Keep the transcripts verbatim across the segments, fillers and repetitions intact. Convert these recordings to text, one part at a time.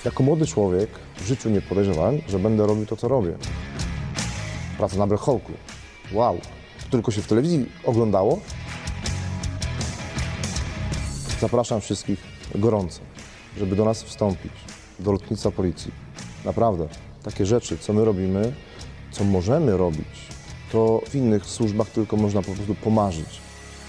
Jako młody człowiek w życiu nie podejrzewałem, że będę robił to, co robię. Praca na Black Hawku. Wow. To tylko się w telewizji oglądało. Zapraszam wszystkich gorąco, żeby do nas wstąpić, do lotnictwa policji. Naprawdę, takie rzeczy, co my robimy, co możemy robić, to w innych służbach tylko można po prostu pomarzyć.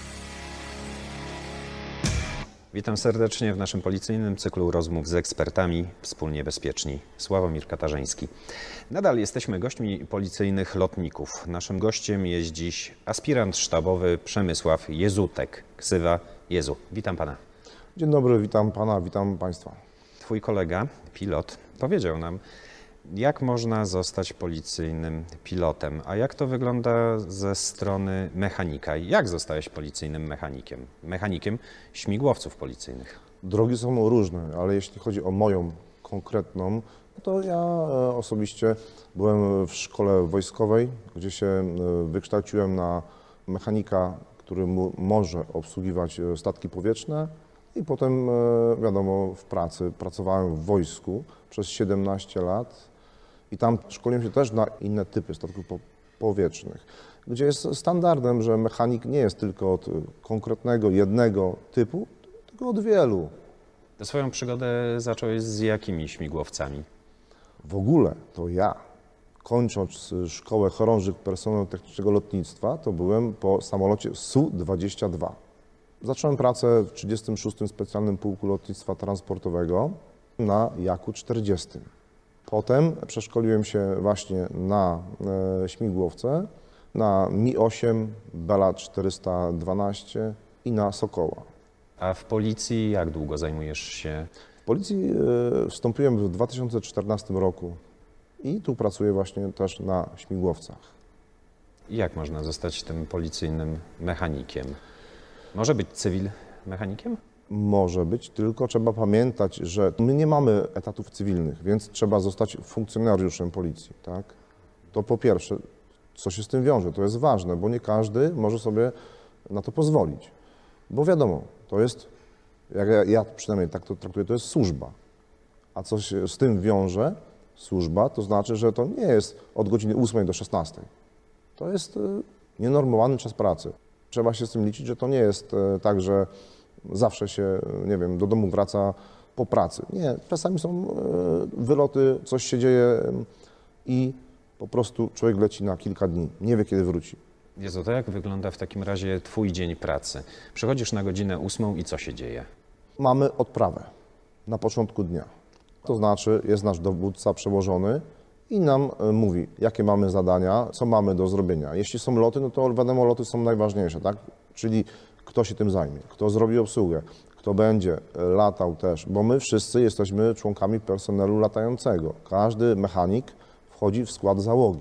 Witam serdecznie w naszym policyjnym cyklu rozmów z ekspertami Wspólnie Bezpieczni. Sławomir Katarzyński. Nadal jesteśmy gośćmi policyjnych lotników. Naszym gościem jest dziś aspirant sztabowy Przemysław Jezutek, ksywa Jezu. Witam pana. Dzień dobry, witam pana, witam państwa. Twój kolega, pilot, powiedział nam, jak można zostać policyjnym pilotem, a jak to wygląda ze strony mechanika? Jak zostałeś policyjnym mechanikiem? Mechanikiem śmigłowców policyjnych. Drogi są różne, ale jeśli chodzi o moją konkretną, to ja osobiście byłem w szkole wojskowej, gdzie się wykształciłem na mechanika, który może obsługiwać statki powietrzne i potem, wiadomo, w pracy pracowałem w wojsku przez siedemnaście lat. I tam szkoliłem się też na inne typy statków powietrznych, gdzie jest standardem, że mechanik nie jest tylko od konkretnego, jednego typu, tylko od wielu. Tę swoją przygodę zacząłeś z jakimi śmigłowcami? W ogóle to ja, kończąc szkołę chorążych personelu technicznego lotnictwa, to byłem po samolocie S U dwadzieścia dwa. Zacząłem pracę w trzydziestym szóstym Specjalnym Pułku Lotnictwa Transportowego na Jaku czterdziestym. Potem przeszkoliłem się właśnie na e, śmigłowce, na Mi osiem, Bela czterysta dwanaście i na Sokoła. A w policji jak długo zajmujesz się? W policji e, wstąpiłem w dwa tysiące czternastym roku i tu pracuję właśnie też na śmigłowcach. Jak można zostać tym policyjnym mechanikiem? Może być cywil mechanikiem? Może być, tylko trzeba pamiętać, że my nie mamy etatów cywilnych, więc trzeba zostać funkcjonariuszem policji, tak? To po pierwsze, co się z tym wiąże, to jest ważne, bo nie każdy może sobie na to pozwolić. Bo wiadomo, to jest, jak ja, ja przynajmniej tak to traktuję, to jest służba. A co się z tym wiąże, służba, to znaczy, że to nie jest od godziny ósmej do szesnastej. To jest nienormowany czas pracy. Trzeba się z tym liczyć, że to nie jest tak, że zawsze się, nie wiem, do domu wraca po pracy. Nie, czasami są wyloty, coś się dzieje i po prostu człowiek leci na kilka dni, nie wie kiedy wróci. Jezu, to jak wygląda w takim razie twój dzień pracy? Przychodzisz na godzinę ósmą i co się dzieje? Mamy odprawę na początku dnia. To znaczy jest nasz dowódca przełożony i nam mówi, jakie mamy zadania, co mamy do zrobienia. Jeśli są loty, no to wiadomo, loty są najważniejsze, tak? Czyli kto się tym zajmie, kto zrobi obsługę, kto będzie latał też, bo my wszyscy jesteśmy członkami personelu latającego. Każdy mechanik wchodzi w skład załogi.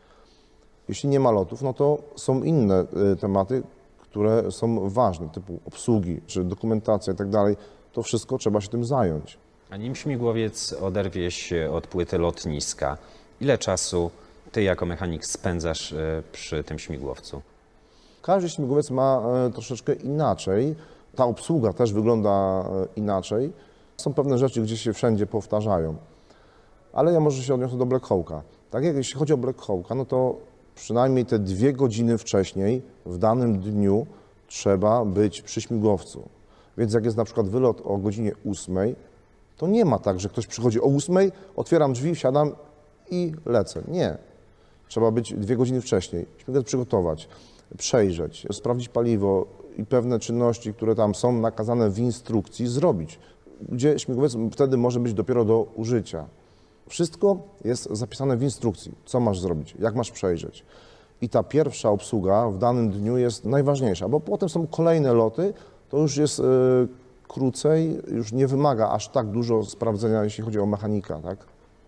Jeśli nie ma lotów, no to są inne tematy, które są ważne, typu obsługi, czy dokumentacja i tak dalej. To wszystko trzeba się tym zająć. A nim śmigłowiec oderwie się od płyty lotniska, ile czasu ty jako mechanik spędzasz przy tym śmigłowcu? Każdy śmigłowiec ma troszeczkę inaczej, ta obsługa też wygląda inaczej. Są pewne rzeczy, gdzie się wszędzie powtarzają, ale ja może się odniosę do Black Hawka. Tak jak jeśli chodzi o Black Hawka, no to przynajmniej te dwie godziny wcześniej w danym dniu trzeba być przy śmigłowcu. Więc jak jest na przykład wylot o godzinie ósmej, to nie ma tak, że ktoś przychodzi o ósmej, otwieram drzwi, wsiadam i lecę. Nie. Trzeba być dwie godziny wcześniej, śmigłowiec przygotować, przejrzeć, sprawdzić paliwo i pewne czynności, które tam są nakazane w instrukcji, zrobić, gdzie śmigłowiec wtedy może być dopiero do użycia. Wszystko jest zapisane w instrukcji, co masz zrobić, jak masz przejrzeć. I ta pierwsza obsługa w danym dniu jest najważniejsza, bo potem są kolejne loty, to już jest yy, krócej, już nie wymaga aż tak dużo sprawdzenia, jeśli chodzi o mechanika, tak?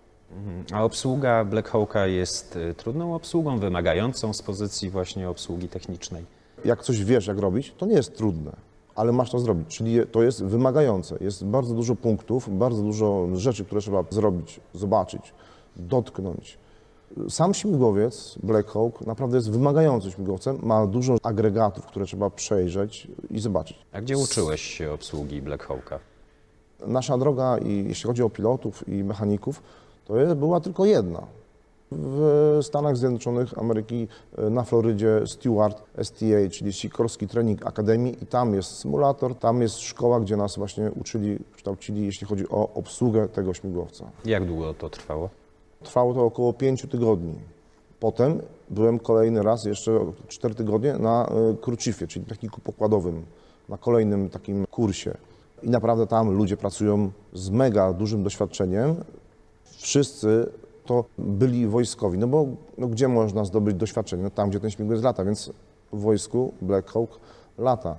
A obsługa Black Hawka jest trudną obsługą, wymagającą z pozycji właśnie obsługi technicznej? Jak coś wiesz, jak robić, to nie jest trudne, ale masz to zrobić, czyli to jest wymagające. Jest bardzo dużo punktów, bardzo dużo rzeczy, które trzeba zrobić, zobaczyć, dotknąć. Sam śmigłowiec Black Hawk naprawdę jest wymagającym śmigłowcem, ma dużo agregatów, które trzeba przejrzeć i zobaczyć. A gdzie uczyłeś się obsługi Black Hawka? Nasza droga, i jeśli chodzi o pilotów i mechaników, to jest, była tylko jedna. W Stanach Zjednoczonych Ameryki, na Florydzie, Stewart S T A, czyli Sikorski Training Academy, i tam jest symulator, tam jest szkoła, gdzie nas właśnie uczyli, kształcili, jeśli chodzi o obsługę tego śmigłowca. Jak długo to trwało? Trwało to około pięciu tygodni. Potem byłem kolejny raz, jeszcze cztery tygodnie, na Krucifie, czyli techniku pokładowym, na kolejnym takim kursie. I naprawdę tam ludzie pracują z mega dużym doświadczeniem. Wszyscy to byli wojskowi, no bo no gdzie można zdobyć doświadczenie? No tam, gdzie ten śmigłowiec lata, więc w wojsku Black Hawk lata.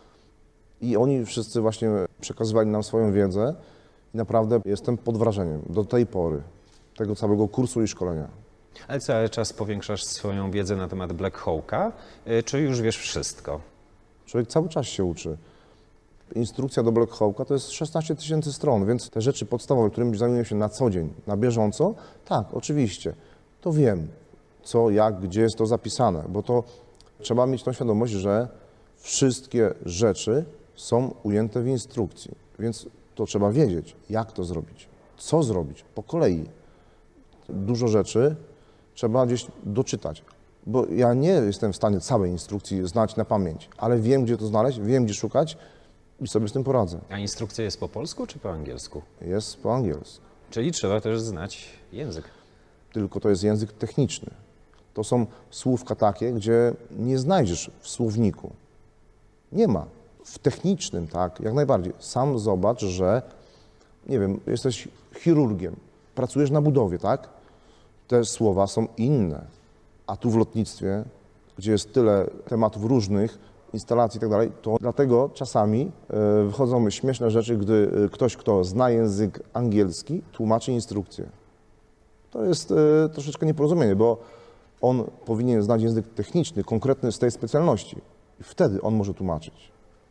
I oni wszyscy właśnie przekazywali nam swoją wiedzę i naprawdę jestem pod wrażeniem do tej pory tego całego kursu i szkolenia. Ale cały czas powiększasz swoją wiedzę na temat Black Hawka, czy już wiesz wszystko? Człowiek cały czas się uczy. Instrukcja do Black Hawka to jest szesnaście tysięcy stron, więc te rzeczy podstawowe, którymi zajmuję się na co dzień, na bieżąco, tak, oczywiście, to wiem, co, jak, gdzie jest to zapisane, bo to trzeba mieć tą świadomość, że wszystkie rzeczy są ujęte w instrukcji, więc to trzeba wiedzieć, jak to zrobić, co zrobić, po kolei. Dużo rzeczy trzeba gdzieś doczytać, bo ja nie jestem w stanie całej instrukcji znać na pamięć, ale wiem, gdzie to znaleźć, wiem, gdzie szukać i sobie z tym poradzę. A instrukcja jest po polsku czy po angielsku? Jest po angielsku. Czyli trzeba też znać język. Tylko to jest język techniczny. To są słówka takie, gdzie nie znajdziesz w słowniku. Nie ma. W technicznym, tak, jak najbardziej. Sam zobacz, że, nie wiem, jesteś chirurgiem, pracujesz na budowie, tak? Te słowa są inne. A tu w lotnictwie, gdzie jest tyle tematów różnych, instalacji i tak dalej, to dlatego czasami wychodzą śmieszne rzeczy, gdy ktoś, kto zna język angielski, tłumaczy instrukcję. To jest troszeczkę nieporozumienie, bo on powinien znać język techniczny, konkretny z tej specjalności i wtedy on może tłumaczyć.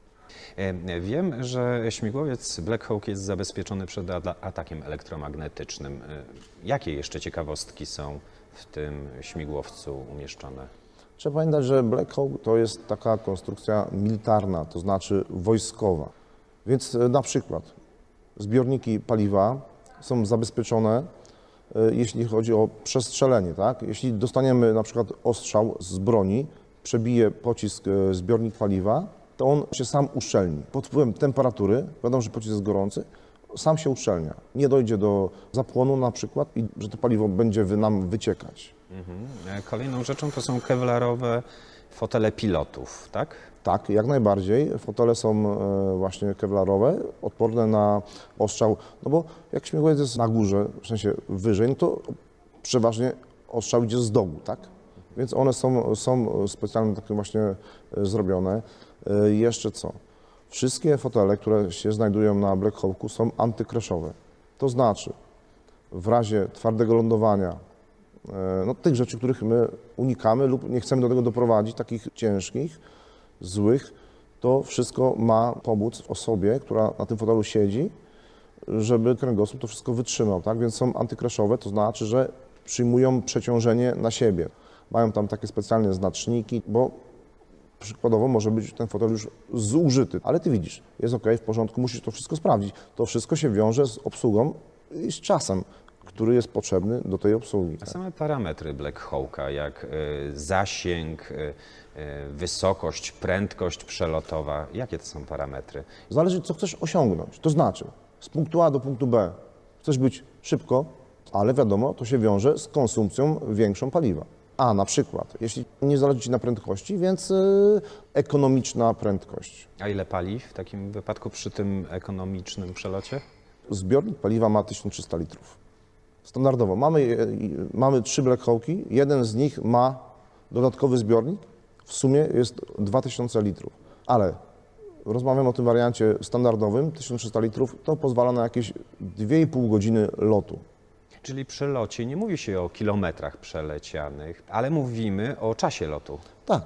Wiem, że śmigłowiec Black Hawk jest zabezpieczony przed atakiem elektromagnetycznym. Jakie jeszcze ciekawostki są w tym śmigłowcu umieszczone? Trzeba pamiętać, że Black Hawk to jest taka konstrukcja militarna, to znaczy wojskowa. Więc na przykład zbiorniki paliwa są zabezpieczone, jeśli chodzi o przestrzelenie, tak? Jeśli dostaniemy na przykład ostrzał z broni, przebije pocisk zbiornik paliwa, to on się sam uszczelni. Pod wpływem temperatury, wiadomo, że pocisk jest gorący, sam się uszczelnia. Nie dojdzie do zapłonu na przykład i że to paliwo będzie nam wyciekać. Mhm. Kolejną rzeczą to są kewlarowe fotele pilotów, tak? Tak, jak najbardziej. Fotele są właśnie kewlarowe, odporne na ostrzał, no bo jak śmigłowiec jest na górze, w sensie wyżej, no to przeważnie ostrzał idzie z dołu, tak? Więc one są, są specjalnie takie właśnie zrobione. Jeszcze co? Wszystkie fotele, które się znajdują na Black Hawku, są antykraszowe. To znaczy, w razie twardego lądowania, no, tych rzeczy, których my unikamy lub nie chcemy do tego doprowadzić, takich ciężkich, złych, to wszystko ma pomóc osobie, która na tym fotelu siedzi, żeby kręgosłup to wszystko wytrzymał, tak? Więc są antykraszowe, to znaczy, że przyjmują przeciążenie na siebie. Mają tam takie specjalne znaczniki, bo przykładowo może być ten fotel już zużyty, ale ty widzisz, jest ok, w porządku, musisz to wszystko sprawdzić. To wszystko się wiąże z obsługą i z czasem, który jest potrzebny do tej obsługi. A same parametry Black Hawka, jak y, zasięg, y, y, wysokość, prędkość przelotowa, jakie to są parametry? Zależy, co chcesz osiągnąć. To znaczy, z punktu A do punktu B chcesz być szybko, ale wiadomo, to się wiąże z konsumpcją większą paliwa. A na przykład, jeśli nie zależy Ci na prędkości, więc y, ekonomiczna prędkość. A ile pali w takim wypadku przy tym ekonomicznym przelocie? Zbiornik paliwa ma tysiąc trzysta litrów. Standardowo. Mamy, y, mamy trzy Black Hawki, jeden z nich ma dodatkowy zbiornik, w sumie jest dwa tysiące litrów. Ale rozmawiam o tym wariancie standardowym, tysiąc trzysta litrów, to pozwala na jakieś dwie i pół godziny lotu. Czyli przy locie nie mówi się o kilometrach przelecianych, ale mówimy o czasie lotu. Tak.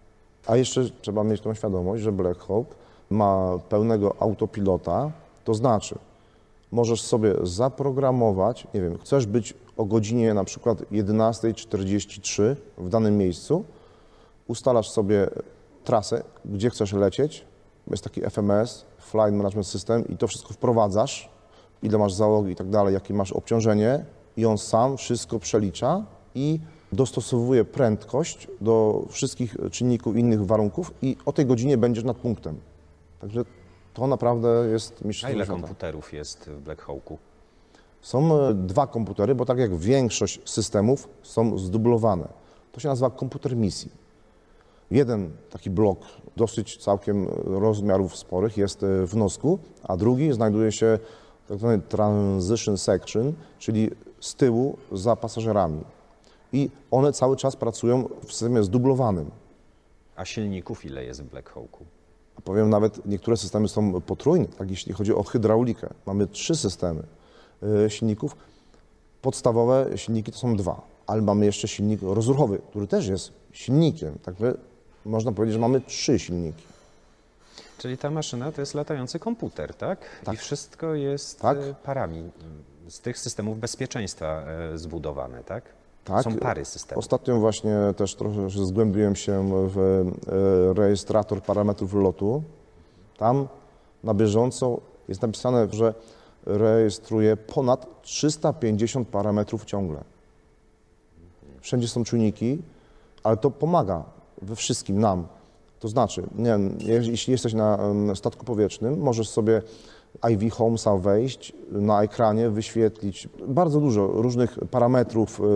A jeszcze trzeba mieć tą świadomość, że Black Hawk ma pełnego autopilota, to znaczy możesz sobie zaprogramować, nie wiem, chcesz być o godzinie na przykład jedenasta czterdzieści trzy w danym miejscu, ustalasz sobie trasę, gdzie chcesz lecieć, jest taki F M S, Flight Management System i to wszystko wprowadzasz, ile masz załogi i tak dalej, jakie masz obciążenie i on sam wszystko przelicza i dostosowuje prędkość do wszystkich czynników, innych warunków i o tej godzinie będziesz nad punktem. Także to naprawdę jest A mistrzostwo ile świata. komputerów jest w Black Hawku? Są e, dwa komputery, bo tak jak większość systemów są zdublowane. To się nazywa komputer misji. Jeden taki blok dosyć całkiem rozmiarów sporych jest e, w nosku, a drugi znajduje się w tak zwanej transition section, czyli z tyłu za pasażerami. I one cały czas pracują w systemie zdublowanym. A silników ile jest w Black Hawku? A powiem nawet, niektóre systemy są potrójne, tak jeśli chodzi o hydraulikę. Mamy trzy systemy y, silników. Podstawowe silniki to są dwa, ale mamy jeszcze silnik rozruchowy, który też jest silnikiem. Także można powiedzieć, że mamy trzy silniki. Czyli ta maszyna to jest latający komputer, tak? Tak. I wszystko jest Tak. e, parami z tych systemów bezpieczeństwa e, zbudowane, tak? Tak. Są pary systemów. Ostatnio właśnie też trochę zgłębiłem się w e, rejestrator parametrów lotu. Tam na bieżąco jest napisane, że rejestruje ponad trzysta pięćdziesiąt parametrów ciągle. Wszędzie są czujniki, ale to pomaga we wszystkim nam. To znaczy, nie wiem, jeśli jesteś na em, statku powietrznym, możesz sobie I V Homesa wejść, na ekranie wyświetlić bardzo dużo różnych parametrów, yy,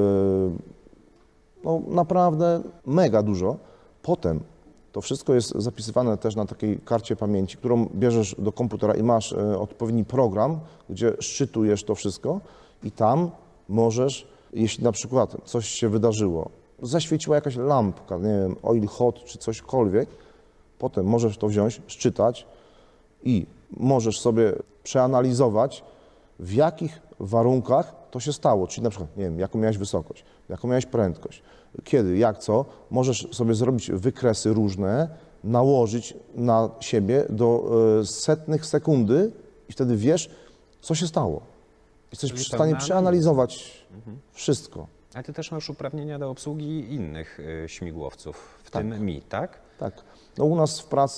no naprawdę mega dużo. Potem to wszystko jest zapisywane też na takiej karcie pamięci, którą bierzesz do komputera i masz yy, odpowiedni program, gdzie szczytujesz to wszystko i tam możesz, jeśli na przykład coś się wydarzyło, zaświeciła jakaś lampka, nie wiem, oil hot czy cośkolwiek, potem możesz to wziąć, szczytać i możesz sobie przeanalizować, w jakich warunkach to się stało, czyli na przykład, nie wiem, jaką miałeś wysokość, jaką miałeś prędkość, kiedy, jak, co. Możesz sobie zrobić wykresy różne, nałożyć na siebie do y, setnych sekundy i wtedy wiesz, co się stało. Jesteś Czyli w stanie pełna przeanalizować Mhm. wszystko. A ty też masz uprawnienia do obsługi innych y, śmigłowców, w Tak. tym Mi, tak? Tak. No u nas w pracy,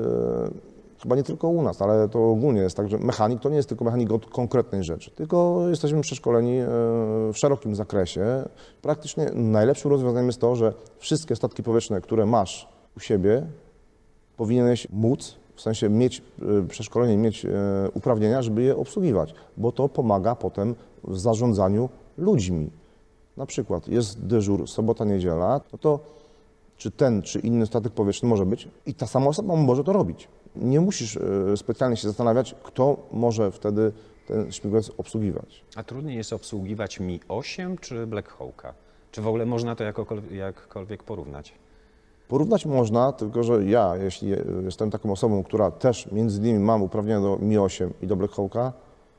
e, chyba nie tylko u nas, ale to ogólnie jest tak, że mechanik to nie jest tylko mechanik od konkretnej rzeczy, tylko jesteśmy przeszkoleni e, w szerokim zakresie. Praktycznie najlepszym rozwiązaniem jest to, że wszystkie statki powietrzne, które masz u siebie, powinieneś móc, w sensie mieć e, przeszkolenie, mieć e, uprawnienia, żeby je obsługiwać, bo to pomaga potem w zarządzaniu ludźmi. Na przykład jest dyżur sobota, niedziela, no to czy ten, czy inny statek powietrzny może być i ta sama osoba może to robić. Nie musisz e, specjalnie się zastanawiać, kto może wtedy ten śmigłowiec obsługiwać. A trudniej jest obsługiwać Mi osiem czy Black Hawka? Czy w ogóle można to jakokol- jakkolwiek porównać? Porównać można, tylko że ja, jeśli jestem taką osobą, która też między innymi mam uprawnienia do Mi osiem i do Black Hawka,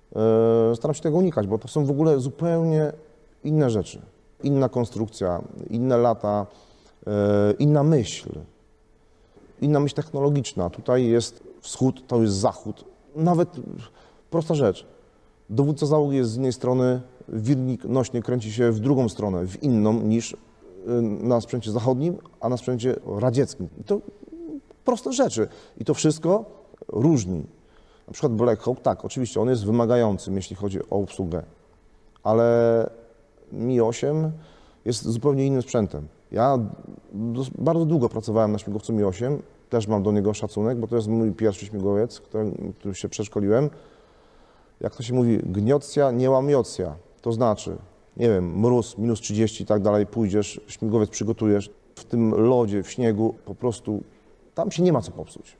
e, staram się tego unikać, bo to są w ogóle zupełnie inne rzeczy. Inna konstrukcja, inne lata, e, inna myśl, inna myśl technologiczna. Tutaj jest wschód, to jest zachód. Nawet prosta rzecz. Dowódca załogi jest z jednej strony, wirnik nośny kręci się w drugą stronę, w inną niż na sprzęcie zachodnim, a na sprzęcie radzieckim. I to proste rzeczy. I to wszystko różni. Na przykład Black Hawk, tak, oczywiście on jest wymagającym, jeśli chodzi o obsługę, ale Mi osiem jest zupełnie innym sprzętem. Ja dos- bardzo długo pracowałem na śmigłowcu Mi osiem, też mam do niego szacunek, bo to jest mój pierwszy śmigłowiec, który, który się przeszkoliłem. Jak to się mówi, gniocja, nie łamiocja. To znaczy, nie wiem, mróz, minus trzydzieści i tak dalej, pójdziesz, śmigłowiec przygotujesz, w tym lodzie, w śniegu, po prostu tam się nie ma co popsuć.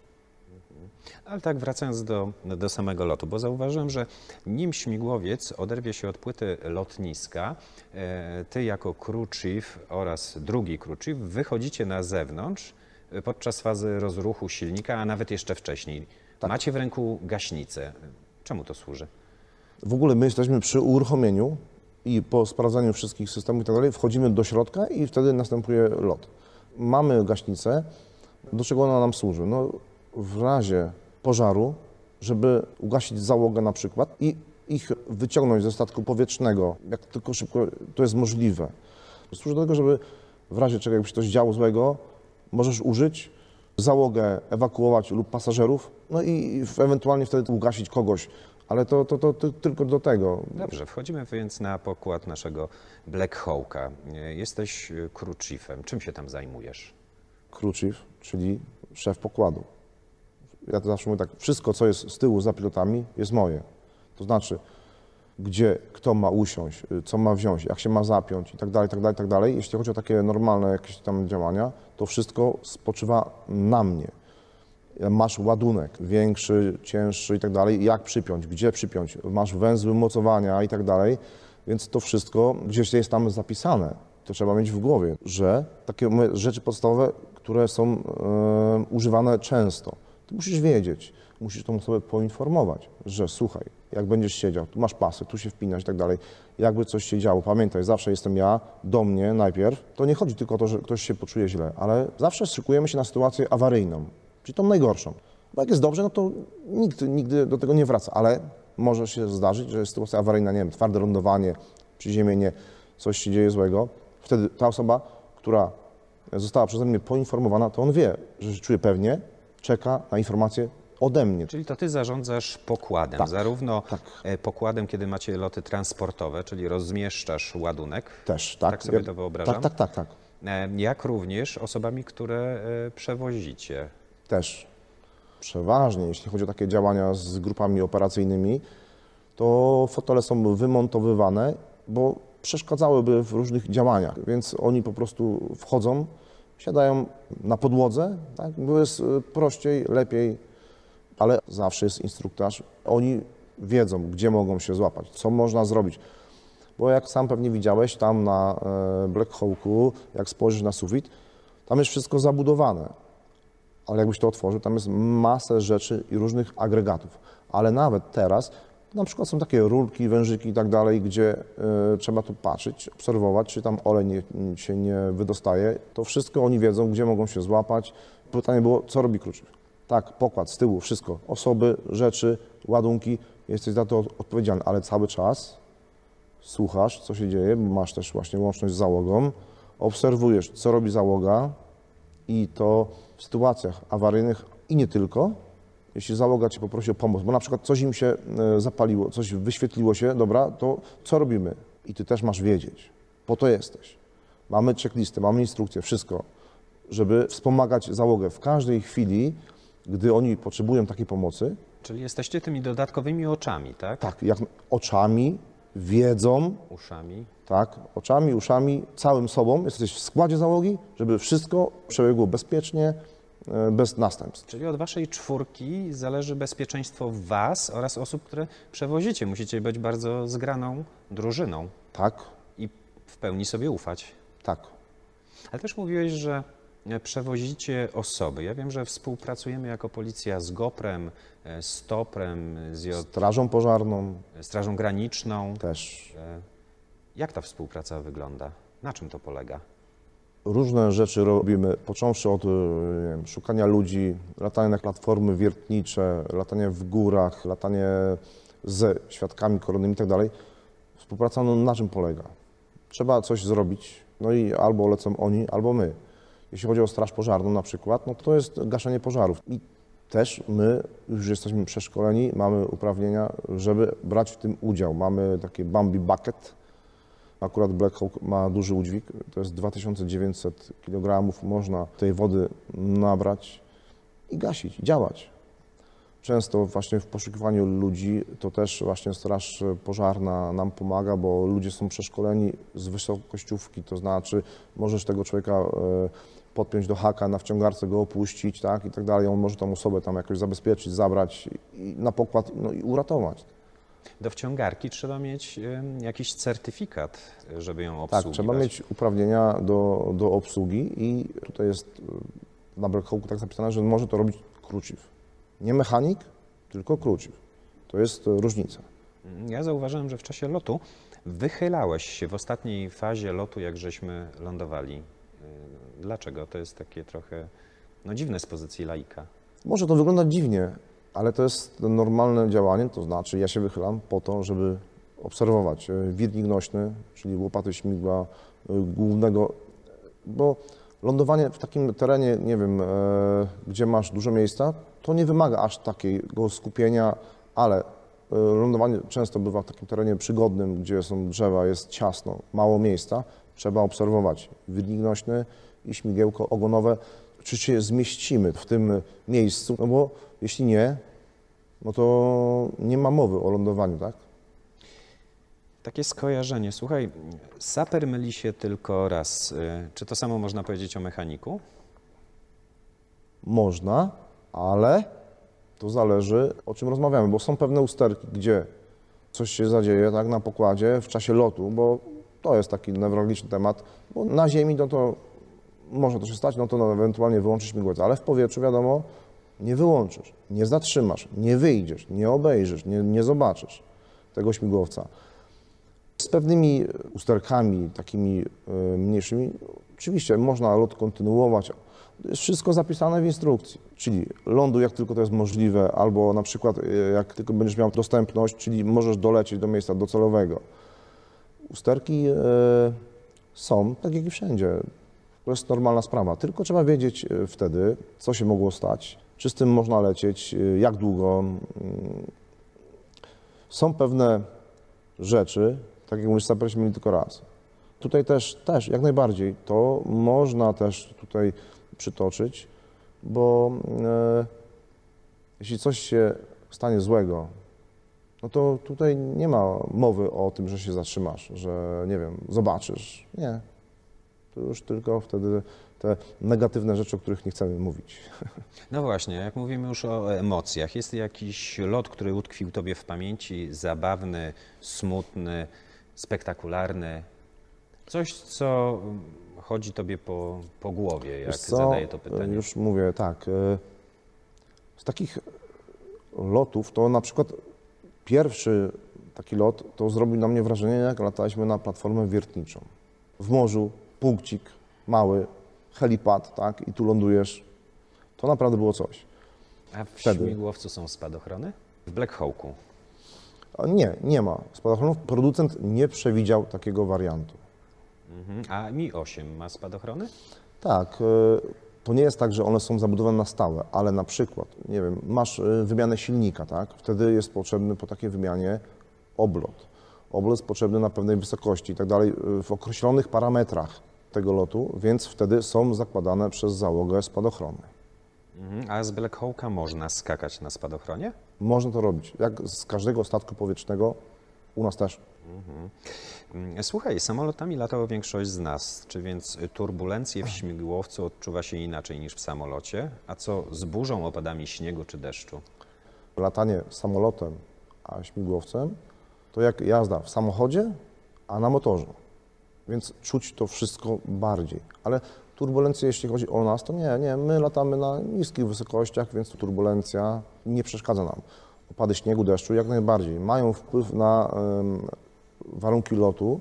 Ale tak wracając do, do samego lotu, bo zauważyłem, że nim śmigłowiec oderwie się od płyty lotniska, e, ty jako crew chief oraz drugi crew chief wychodzicie na zewnątrz e, podczas fazy rozruchu silnika, a nawet jeszcze wcześniej. Tak. Macie w ręku gaśnicę. Czemu to służy? W ogóle my jesteśmy przy uruchomieniu i po sprawdzaniu wszystkich systemów i tak dalej, wchodzimy do środka i wtedy następuje lot. Mamy gaśnicę. Do czego ona nam służy? No, w razie pożaru, żeby ugasić załogę na przykład i ich wyciągnąć ze statku powietrznego, jak tylko szybko to jest możliwe. Służy do tego, żeby w razie czego, jakby się coś działo złego, możesz użyć załogę ewakuować lub pasażerów, no i ewentualnie wtedy ugasić kogoś, ale to, to, to, to tylko do tego. Dobrze, wchodzimy więc na pokład naszego Black Hawka. Jesteś crew chiefem. Czym się tam zajmujesz? Crew chief, czyli szef pokładu. Ja to zawsze mówię tak, wszystko co jest z tyłu za pilotami jest moje. To znaczy, gdzie kto ma usiąść, co ma wziąć, jak się ma zapiąć i tak dalej, tak dalej, tak dalej. Jeśli chodzi o takie normalne jakieś tam działania, to wszystko spoczywa na mnie. Masz ładunek większy, cięższy i tak dalej, jak przypiąć, gdzie przypiąć, masz węzły mocowania i tak dalej, więc to wszystko gdzieś jest tam zapisane. To trzeba mieć w głowie, że takie rzeczy podstawowe, które są e, używane często, ty musisz wiedzieć, musisz tą osobę poinformować, że słuchaj, jak będziesz siedział, tu masz pasy, tu się wpinasz i tak dalej, jakby coś się działo, pamiętaj, zawsze jestem ja, do mnie najpierw, to nie chodzi tylko o to, że ktoś się poczuje źle, ale zawsze szykujemy się na sytuację awaryjną, czyli tą najgorszą. Bo jak jest dobrze, no to nikt nigdy do tego nie wraca, ale może się zdarzyć, że jest sytuacja awaryjna, nie wiem, twarde lądowanie, przyziemienie, coś się dzieje złego, wtedy ta osoba, która została przeze mnie poinformowana, to on wie, że się czuje pewnie, czeka na informację ode mnie. Czyli to ty zarządzasz pokładem, Tak, zarówno tak. pokładem, kiedy macie loty transportowe, czyli rozmieszczasz ładunek. Też, tak. Tak sobie Ja, to wyobrażam. Tak, tak, tak, tak. Jak również osobami, które przewozicie. Też. Przeważnie, jeśli chodzi o takie działania z grupami operacyjnymi, to fotele są wymontowywane, bo przeszkadzałyby w różnych działaniach, więc oni po prostu wchodzą, siadają na podłodze, tak, bo jest prościej, lepiej, ale zawsze jest instruktaż. Oni wiedzą, gdzie mogą się złapać, co można zrobić. Bo jak sam pewnie widziałeś, tam na Black Hawku, jak spojrzysz na sufit, tam jest wszystko zabudowane. Ale jakbyś to otworzył, tam jest masę rzeczy i różnych agregatów. Ale nawet teraz, na przykład są takie rurki, wężyki i tak dalej, gdzie y, trzeba tu patrzeć, obserwować, czy tam olej nie, się nie wydostaje. To wszystko oni wiedzą, gdzie mogą się złapać. Pytanie było, co robi crew chief? Tak, pokład, z tyłu, wszystko. Osoby, rzeczy, ładunki, jesteś za to odpowiedzialny, ale cały czas słuchasz, co się dzieje, bo masz też właśnie łączność z załogą, obserwujesz, co robi załoga i to w sytuacjach awaryjnych i nie tylko, jeśli załoga cię poprosi o pomoc, bo na przykład coś im się zapaliło, coś wyświetliło się, dobra, to co robimy? I ty też masz wiedzieć, po to jesteś. Mamy checklistę, mamy instrukcję, wszystko, żeby wspomagać załogę w każdej chwili, gdy oni potrzebują takiej pomocy. Czyli jesteście tymi dodatkowymi oczami, tak? Tak, jak oczami, wiedzą, Uszami. tak, oczami, uszami, całym sobą, jesteś w składzie załogi, żeby wszystko przebiegło bezpiecznie, bez następstw. Czyli od waszej czwórki zależy bezpieczeństwo was oraz osób, które przewozicie. Musicie być bardzo zgraną drużyną Tak, i w pełni sobie ufać. tak. Ale też mówiłeś, że przewozicie osoby. Ja wiem, że współpracujemy jako policja z goprem, z toprem, z J... Strażą pożarną Strażą Graniczną. też. Jak ta współpraca wygląda? Na czym to polega? Różne rzeczy robimy, począwszy od nie wiem, szukania ludzi, latania na platformy wiertnicze, latanie w górach, latanie ze świadkami koronnymi i tak dalej. Współpraca no, na czym polega? Trzeba coś zrobić, no i albo lecą oni, albo my. Jeśli chodzi o straż pożarną na przykład, no to jest gaszenie pożarów. I też my już jesteśmy przeszkoleni, mamy uprawnienia, żeby brać w tym udział. Mamy takie Bambi Bucket. Akurat Black Hawk ma duży udźwig, to jest dwa tysiące dziewięćset kilogramów, można tej wody nabrać i gasić, działać. Często właśnie w poszukiwaniu ludzi to też właśnie straż pożarna nam pomaga, bo ludzie są przeszkoleni z wysokościówki, to znaczy możesz tego człowieka podpiąć do haka, na wciągarce go opuścić, tak, i tak dalej. On może tą osobę tam jakoś zabezpieczyć, zabrać i na pokład, no i uratować. Do wciągarki trzeba mieć jakiś certyfikat, żeby ją obsługiwać. Tak, trzeba mieć uprawnienia do, do obsługi i tutaj jest na Black Hawku tak zapisane, że może to robić crew chief. Nie mechanik, tylko crew chief. To jest różnica. Ja zauważyłem, że w czasie lotu wychylałeś się w ostatniej fazie lotu, jak żeśmy lądowali. Dlaczego? To jest takie trochę no, dziwne z pozycji laika. Może to wyglądać dziwnie, ale to jest normalne działanie, to znaczy ja się wychylam po to, żeby obserwować wirnik nośny, czyli łopaty śmigła głównego, bo Lądowanie w takim terenie, nie wiem, e, gdzie masz dużo miejsca, to nie wymaga aż takiego skupienia, ale e, lądowanie często bywa w takim terenie przygodnym, gdzie są drzewa, jest ciasno, mało miejsca. Trzeba obserwować wynik nośny i śmigiełko ogonowe, czy się zmieścimy w tym miejscu, no bo jeśli nie, no to nie ma mowy o lądowaniu, tak? Takie skojarzenie. Słuchaj, saper myli się tylko raz. Y, Czy to samo można powiedzieć o mechaniku? Można, ale to zależy, o czym rozmawiamy, bo są pewne usterki, gdzie coś się zadzieje tak na pokładzie w czasie lotu, bo to jest taki newralgiczny temat, bo na ziemi no to może to się stać, no to no, ewentualnie wyłączysz śmigłowiec, ale w powietrzu wiadomo, nie wyłączysz, nie zatrzymasz, nie wyjdziesz, nie obejrzysz, nie, nie zobaczysz tego śmigłowca. Z pewnymi usterkami takimi y, mniejszymi, oczywiście można lot kontynuować. To jest wszystko zapisane w instrukcji, czyli ląduj jak tylko to jest możliwe, albo na przykład y, jak tylko będziesz miał dostępność, czyli możesz dolecieć do miejsca docelowego. Usterki y, są, tak jak i wszędzie. To jest normalna sprawa, tylko trzeba wiedzieć y, wtedy, co się mogło stać, czy z tym można lecieć, y, jak długo. Y, są pewne rzeczy, tak jak mówisz, saperzy mieli tylko raz. Tutaj też, też jak najbardziej to można też tutaj przytoczyć, bo e, jeśli coś się stanie złego, no to tutaj nie ma mowy o tym, że się zatrzymasz, że nie wiem, zobaczysz. Nie. To już tylko wtedy te negatywne rzeczy, o których nie chcemy mówić. No właśnie, jak mówimy już o emocjach, jest jakiś lot, który utkwił Tobie w pamięci, zabawny, smutny, spektakularny, coś, co chodzi Tobie po, po głowie, jak Wiesz co, zadaję to pytanie? Już mówię, tak. Z takich lotów to na przykład pierwszy taki lot to zrobił na mnie wrażenie, jak lataliśmy na platformę wiertniczą. W morzu, punkcik, mały, helipad, tak, i tu lądujesz. To naprawdę było coś. A w wtedy. śmigłowcu są spadochrony? W Black Hawku. A nie, nie ma spadochronów. Producent nie przewidział takiego wariantu. Mhm. A Mi osiem ma spadochrony? Tak, y, to nie jest tak, że one są zabudowane na stałe, ale na przykład, nie wiem, masz y, wymianę silnika, tak? Wtedy jest potrzebny po takiej wymianie oblot. Oblot jest potrzebny na pewnej wysokości i tak dalej, y, w określonych parametrach tego lotu, więc wtedy są zakładane przez załogę spadochrony. Mhm. A z Black Hawka można skakać na spadochronie? Można to robić, jak z każdego statku powietrznego, u nas też. Mhm. Słuchaj, samolotami latało większość z nas, czy więc turbulencje w śmigłowcu odczuwa się inaczej niż w samolocie? A co z burzą, opadami śniegu czy deszczu? Latanie samolotem, a śmigłowcem to jak jazda w samochodzie, a na motorze. Więc czuć to wszystko bardziej. Ale turbulencje, jeśli chodzi o nas, to nie, nie. My latamy na niskich wysokościach, więc turbulencja nie przeszkadza nam. Opady śniegu, deszczu jak najbardziej mają wpływ na um, warunki lotu.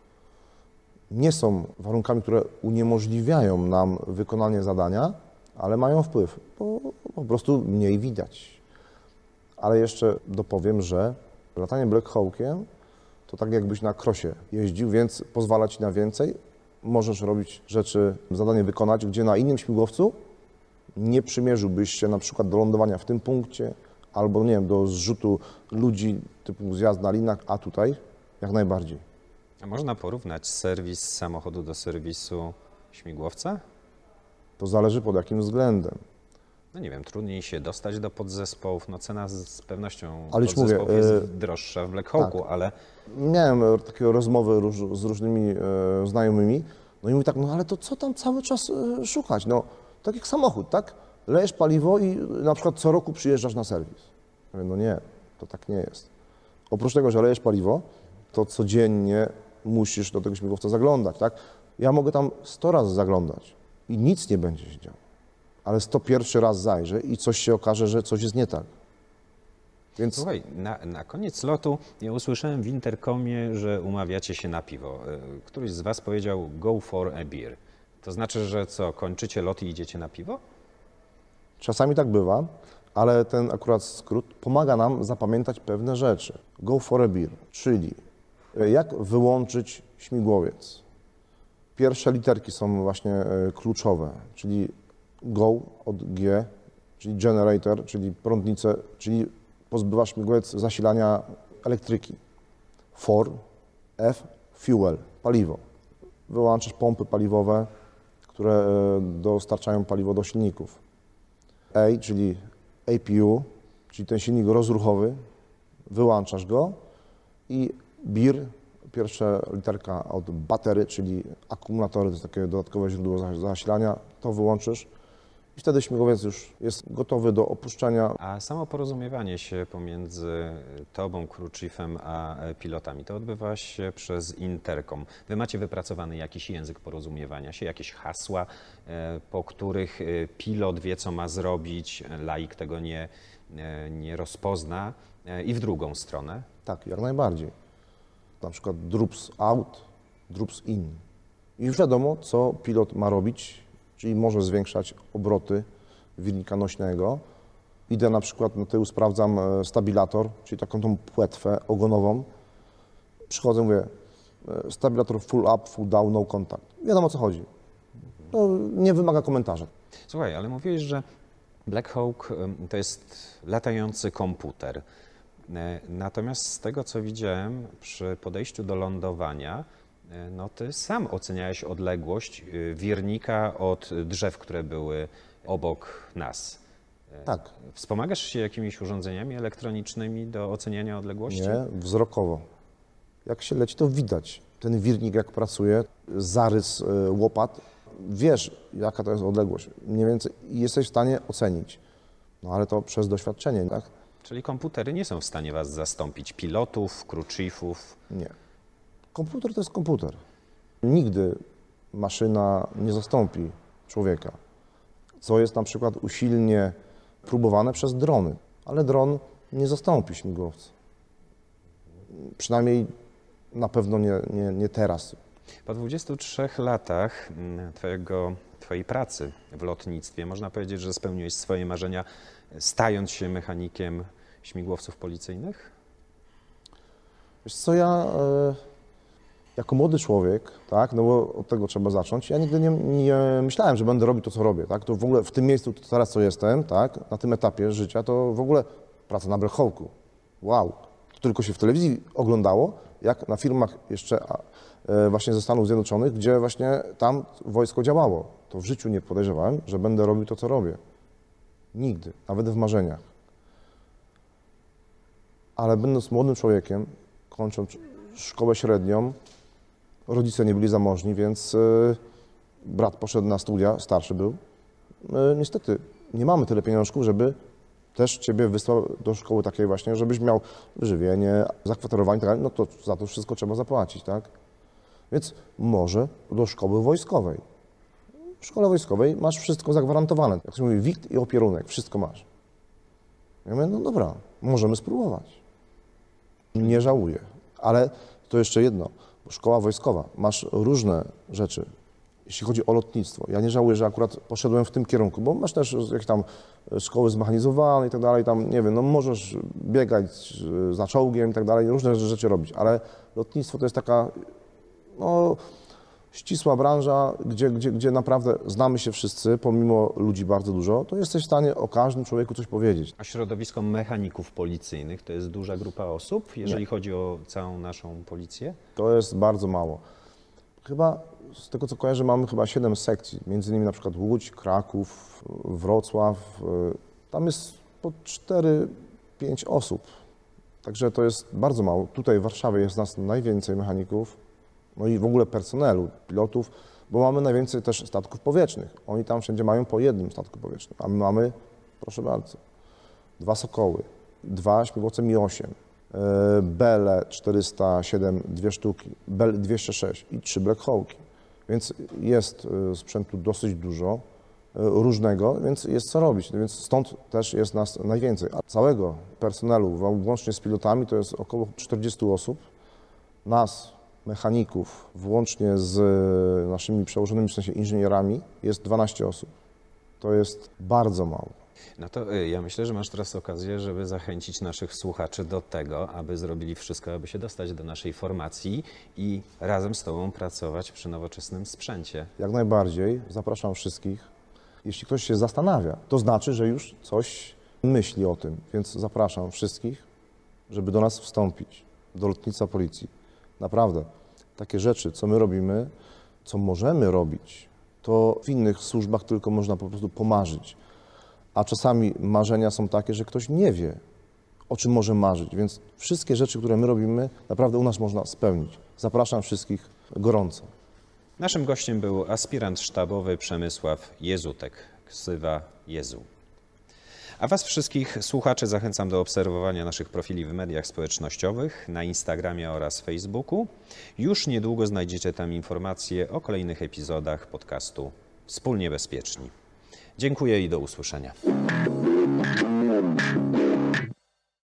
Nie są warunkami, które uniemożliwiają nam wykonanie zadania, ale mają wpływ, bo po prostu mniej widać. Ale jeszcze dopowiem, że latanie Black Hawkiem to tak jakbyś na krosie jeździł, więc pozwala ci na więcej. Możesz robić rzeczy, zadanie wykonać, gdzie na innym śmigłowcu nie przymierzyłbyś się na przykład do lądowania w tym punkcie albo, nie wiem, do zrzutu ludzi typu zjazd na linach, a tutaj jak najbardziej. A można porównać serwis samochodu do serwisu śmigłowca? To zależy pod jakim względem. No nie wiem, trudniej się dostać do podzespołów, no cena z, z pewnością Ale już podzespołów mówię, jest y, droższa w Black Hawku, tak. ale Miałem e, takie rozmowy róż, z różnymi e, znajomymi, no i mówi tak, no ale to co tam cały czas e, szukać? No tak jak samochód, tak? Lejesz paliwo i na przykład co roku przyjeżdżasz na serwis. Ja mówię, no nie, to tak nie jest. Oprócz tego, że lejesz paliwo, to codziennie musisz do tego śmigłowca zaglądać, tak? Ja mogę tam sto razy zaglądać i nic nie będzie się działo, ale sto pierwszy raz zajrzę i coś się okaże, że coś jest nie tak. Więc słuchaj, na, na koniec lotu ja usłyszałem w interkomie, że umawiacie się na piwo. Y, Któryś z was powiedział go for a beer. To znaczy, że co, kończycie lot i idziecie na piwo? czasami tak bywa, ale ten akurat skrót pomaga nam zapamiętać pewne rzeczy. Go for a beer, czyli jak wyłączyć śmigłowiec. Pierwsze literki są właśnie e, kluczowe, czyli Go od G, czyli generator, czyli prądnicę, czyli pozbywa śmigłowiec zasilania elektryki. For, F, fuel, paliwo. Wyłączasz pompy paliwowe, które e, dostarczają paliwo do silników. A, czyli A P U, czyli ten silnik rozruchowy, wyłączasz go i B I R, pierwsza literka od batery, czyli akumulatory, to jest takie dodatkowe źródło zasilania, to wyłączysz i wtedy śmigłowiec już jest gotowy do opuszczenia. A samo porozumiewanie się pomiędzy tobą, crew chiefem, a pilotami, to odbywa się przez interkom. Wy macie wypracowany jakiś język porozumiewania się, jakieś hasła, po których pilot wie, co ma zrobić, laik tego nie, nie rozpozna, i w drugą stronę? Tak, jak najbardziej. Na przykład drops out, drops in. I już wiadomo, co pilot ma robić, czyli może zwiększać obroty wirnika nośnego. Idę na przykład na tył, sprawdzam stabilator, czyli taką tą płetwę ogonową. Przychodzę, mówię, stabilator full up, full down, no contact. Wiadomo, o co chodzi. To nie wymaga komentarza. Słuchaj, ale mówiłeś, że Black Hawk to jest latający komputer. Natomiast z tego, co widziałem przy podejściu do lądowania, no ty sam oceniałeś odległość wirnika od drzew, które były obok nas. Tak. Wspomagasz się jakimiś urządzeniami elektronicznymi do oceniania odległości? Nie, wzrokowo. Jak się leci, to widać. Ten wirnik, jak pracuje, zarys łopat, wiesz, jaka to jest odległość. Mniej więcej jesteś w stanie ocenić. No ale to przez doświadczenie, tak? Czyli komputery nie są w stanie was zastąpić, pilotów, crew chiefów? Nie. Komputer to jest komputer. Nigdy maszyna nie zastąpi człowieka, co jest na przykład usilnie próbowane przez drony, ale dron nie zastąpi śmigłowca. Przynajmniej na pewno nie, nie, nie teraz. Po dwudziestu trzech latach twojego, twojej pracy w lotnictwie można powiedzieć, że spełniłeś swoje marzenia, stając się mechanikiem śmigłowców policyjnych? Wiesz co, ja e, jako młody człowiek, tak, no bo od tego trzeba zacząć, ja nigdy nie, nie myślałem, że będę robił to, co robię, tak, to w ogóle w tym miejscu, to teraz co jestem, tak, na tym etapie życia, to w ogóle praca na Black Hawku, wow, to tylko się w telewizji oglądało, jak na filmach jeszcze e, właśnie ze Stanów Zjednoczonych, gdzie właśnie tam wojsko działało, to w życiu nie podejrzewałem, że będę robił to, co robię, nigdy, nawet w marzeniach. Ale będąc młodym człowiekiem, kończąc szkołę średnią, rodzice nie byli zamożni, więc y, brat poszedł na studia, starszy był. Y, niestety nie mamy tyle pieniążków, żeby też ciebie wysłał do szkoły takiej właśnie, żebyś miał wyżywienie, zakwaterowanie, tak, no to za to wszystko trzeba zapłacić, tak? Więc może do szkoły wojskowej. W szkole wojskowej masz wszystko zagwarantowane. Jak się mówi, wikt i opierunek, wszystko masz. Ja mówię, no dobra, możemy spróbować. Nie żałuję, ale to jeszcze jedno, bo szkoła wojskowa, masz różne rzeczy, jeśli chodzi o lotnictwo. Ja nie żałuję, że akurat poszedłem w tym kierunku, bo masz też jakieś tam szkoły zmechanizowane i tak dalej, tam nie wiem, no możesz biegać za czołgiem i tak dalej, różne rzeczy robić, ale lotnictwo to jest taka, no, ścisła branża, gdzie, gdzie, gdzie naprawdę znamy się wszyscy, pomimo ludzi bardzo dużo, to jesteś w stanie o każdym człowieku coś powiedzieć. A środowisko mechaników policyjnych to jest duża grupa osób, jeżeli Nie. chodzi o całą naszą policję? To jest bardzo mało. Chyba, z tego co kojarzę, mamy chyba siedem sekcji, między innymi na przykład Łódź, Kraków, Wrocław. Tam jest po cztery pięć osób, także to jest bardzo mało. Tutaj w Warszawie jest nas najwięcej mechaników, no i w ogóle personelu, pilotów, bo mamy najwięcej też statków powietrznych. Oni tam wszędzie mają po jednym statku powietrznym, a my mamy, proszę bardzo, dwa Sokoły, dwa śmigłowce Mi osiem, Bele czterysta siedem, dwie sztuki, Bell dwieście sześć i trzy Black Hawki. Więc jest sprzętu dosyć dużo, różnego, więc jest co robić. Więc stąd też jest nas najwięcej. A całego personelu, włącznie z pilotami, to jest około czterdziestu osób. Nas, mechaników, włącznie z naszymi przełożonymi, w sensie inżynierami, jest dwanaście osób. To jest bardzo mało. No to y, ja myślę, że masz teraz okazję, żeby zachęcić naszych słuchaczy do tego, aby zrobili wszystko, aby się dostać do naszej formacji i razem z Tobą pracować przy nowoczesnym sprzęcie. Jak najbardziej zapraszam wszystkich. Jeśli ktoś się zastanawia, to znaczy, że już coś myśli o tym, więc zapraszam wszystkich, żeby do nas wstąpić, do lotnictwa policji. Naprawdę, takie rzeczy, co my robimy, co możemy robić, to w innych służbach tylko można po prostu pomarzyć. A czasami marzenia są takie, że ktoś nie wie, o czym może marzyć, więc wszystkie rzeczy, które my robimy, naprawdę u nas można spełnić. Zapraszam wszystkich gorąco. Naszym gościem był aspirant sztabowy Przemysław Jezutek, ksywa Jezu. A Was wszystkich słuchaczy zachęcam do obserwowania naszych profili w mediach społecznościowych, na Instagramie oraz Facebooku. Już niedługo znajdziecie tam informacje o kolejnych epizodach podcastu Wspólnie Bezpieczni. Dziękuję i do usłyszenia.